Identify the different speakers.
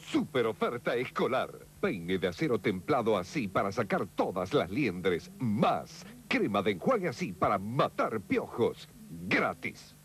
Speaker 1: Super oferta escolar. Peine de acero templado así para sacar todas las liendres. Más crema de enjuague así para matar piojos. Gratis.